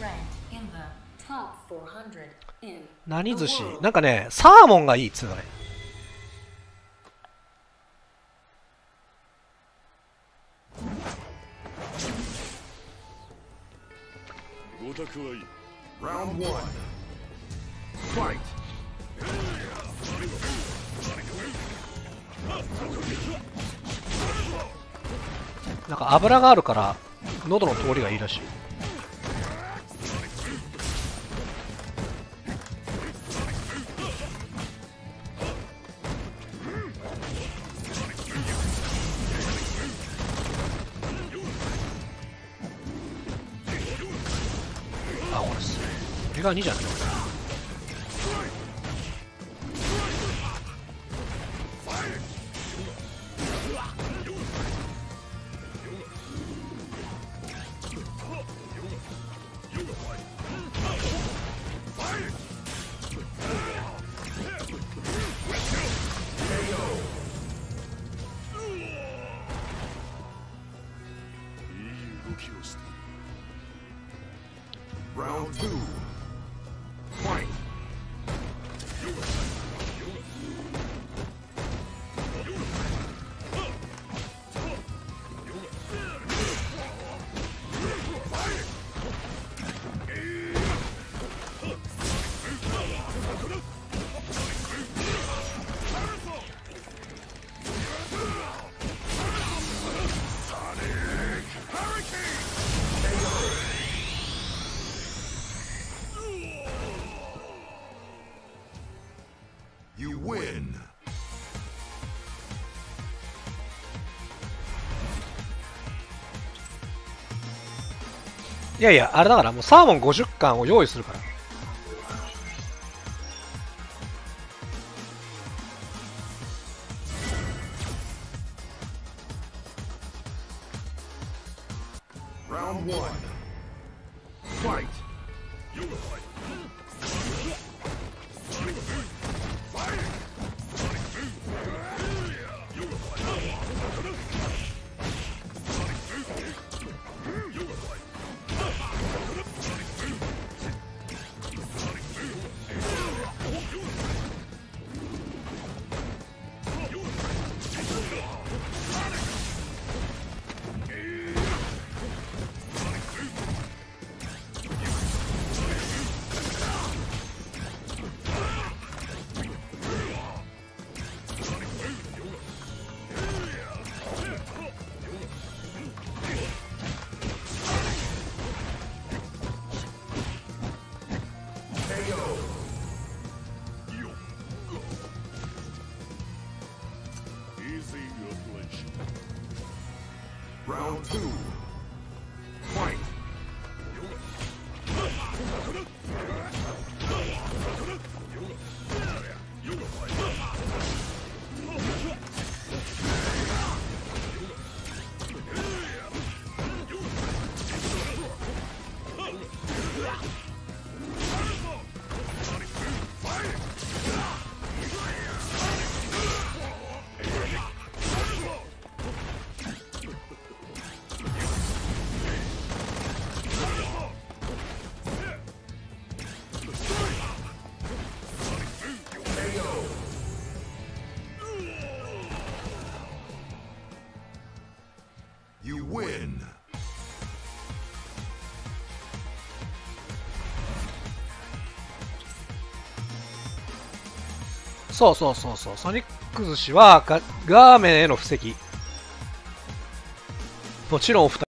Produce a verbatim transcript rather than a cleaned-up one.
何寿司なんかね、サーモンがいいっつうのね。なんか油があるから喉の通りがいいらしい。あ、これっすね。これがにじゃないのかな。いやいや、あれだからもうサーモンごじゅっかんを用意するから。そうそうそうそう、ソニック寿司はガ、ガーメンへの布石。もちろんお二人